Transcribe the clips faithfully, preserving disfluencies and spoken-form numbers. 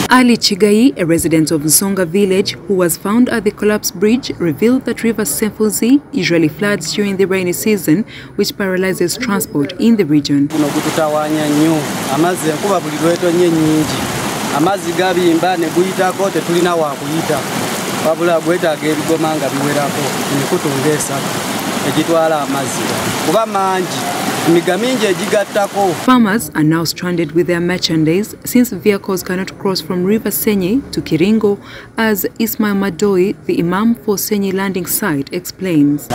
Ali Chigai, a resident of Nsonga village who was found at the collapsed bridge, revealed that River Semfuzi usually floods during the rainy season, which paralyzes transport in the region. Farmers are now stranded with their merchandise since vehicles cannot cross from River Senyi to Kiringo, as Ismail Madoi, the Imam for Senyi landing site, explains.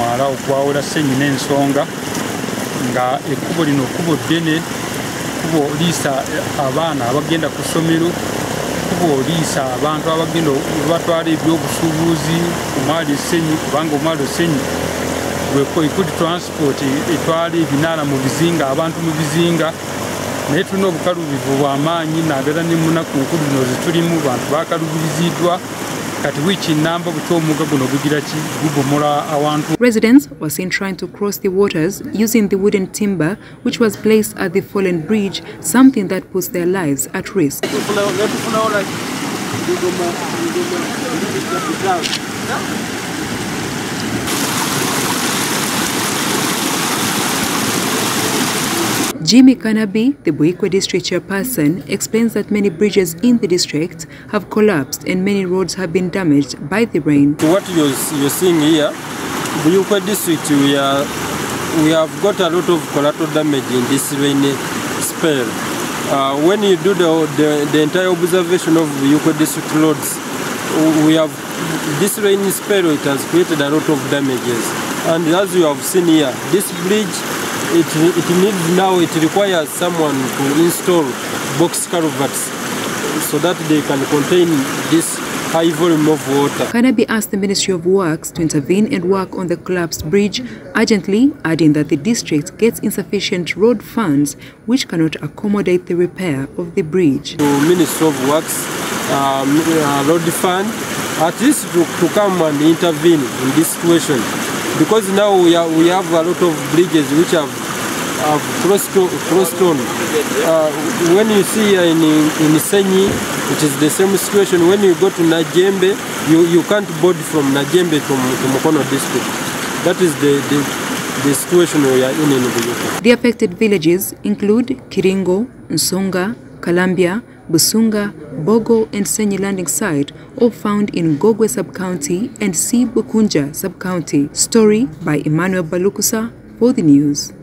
We could transport itwali binara mu bizinga abantu mu bizinga naye tulina obukalubivu bw'amaanyi naddala ne munaku nkulu zino zitulimu bantu bakalubizidwa kati wiiki namba buto omuga guno gugira ki gubomola awantu. Residents were seen trying to cross the waters using the wooden timber which was placed at the fallen bridge, something that puts their lives at risk. Jimmy Kanabi, the Buikwe district chairperson, explains that many bridges in the district have collapsed and many roads have been damaged by the rain. What you're, you're seeing here, Buikwe district, we, are, we have got a lot of collateral damage in this rainy spell. Uh, when you do the, the, the entire observation of Buikwe district roads, we have this rainy spell, it has created a lot of damages. And as you have seen here, this bridge, It, it needs now, it requires someone to install box culverts so that they can contain this high volume of water. Kanabi asked the Ministry of Works to intervene and work on the collapsed bridge urgently, adding that the district gets insufficient road funds which cannot accommodate the repair of the bridge. The Ministry of Works, um, uh, road fund, at least to, to come and intervene in this situation. Because now we, are, we have a lot of bridges which have, have crossed on. Uh, when you see in, in Senyi, it is the same situation. When you go to Najembe, you, you can't board from Najembe to, to Mukono district. That is the, the, the situation we are in in Buikwe. The affected villages include Kiringo, Nsonga, Kalambia, Busunga, Bogo and Senyi landing site, all found in Gogwe sub-county and C. Bukunja sub-county. Story by Emmanuel Balukusa for the news.